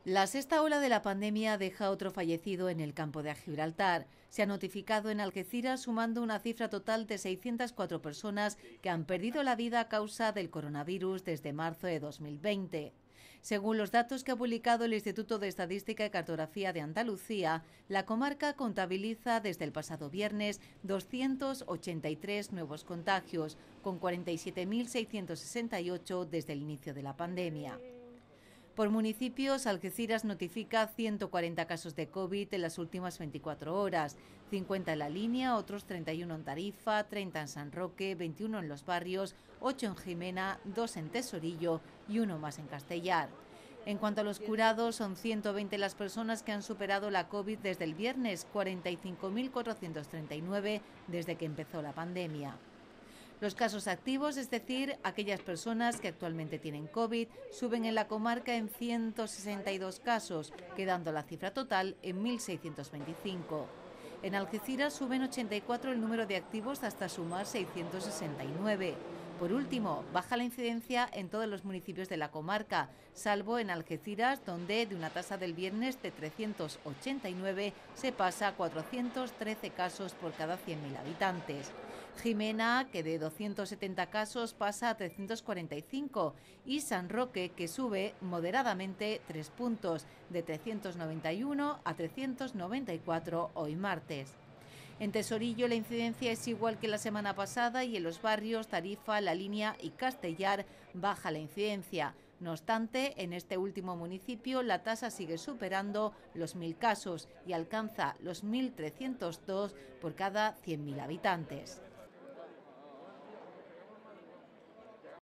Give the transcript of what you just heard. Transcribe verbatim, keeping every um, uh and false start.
La sexta ola de la pandemia deja otro fallecido en el campo de Gibraltar. Se ha notificado en Algeciras, sumando una cifra total de seiscientas cuatro personas que han perdido la vida a causa del coronavirus desde marzo de dos mil veinte. Según los datos que ha publicado el Instituto de Estadística y Cartografía de Andalucía, la comarca contabiliza desde el pasado viernes doscientos ochenta y tres nuevos contagios, con cuarenta y siete mil seiscientos sesenta y ocho desde el inicio de la pandemia. Por municipios, Algeciras notifica ciento cuarenta casos de COVID en las últimas veinticuatro horas, cincuenta en La Línea, otros treinta y uno en Tarifa, treinta en San Roque, veintiuno en Los Barrios, ocho en Jimena, dos en Tesorillo y uno más en Castellar. En cuanto a los curados, son ciento veinte las personas que han superado la COVID desde el viernes, cuarenta y cinco mil cuatrocientos treinta y nueve desde que empezó la pandemia. Los casos activos, es decir, aquellas personas que actualmente tienen COVID, suben en la comarca en ciento sesenta y dos casos, quedando la cifra total en mil seiscientos veinticinco. En Algeciras suben ochenta y cuatro el número de activos hasta sumar seiscientos sesenta y nueve. Por último, baja la incidencia en todos los municipios de la comarca, salvo en Algeciras, donde de una tasa del viernes de trescientos ochenta y nueve se pasa a cuatrocientos trece casos por cada cien mil habitantes. Jimena, que de doscientos setenta casos pasa a trescientos cuarenta y cinco, y San Roque, que sube moderadamente tres puntos, de trescientos noventa y uno a trescientos noventa y cuatro hoy martes. En Tesorillo la incidencia es igual que la semana pasada y en Los Barrios, Tarifa, La Línea y Castellar baja la incidencia. No obstante, en este último municipio la tasa sigue superando los mil casos y alcanza los mil trescientos dos por cada cien mil habitantes.